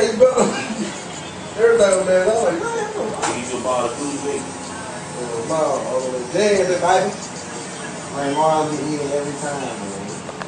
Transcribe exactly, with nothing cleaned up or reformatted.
Everything better. Everything was there. I was like, man, you can buy the food week. uh, no, all the way. Jay and the baby. Man, Marlon be eating every time, man.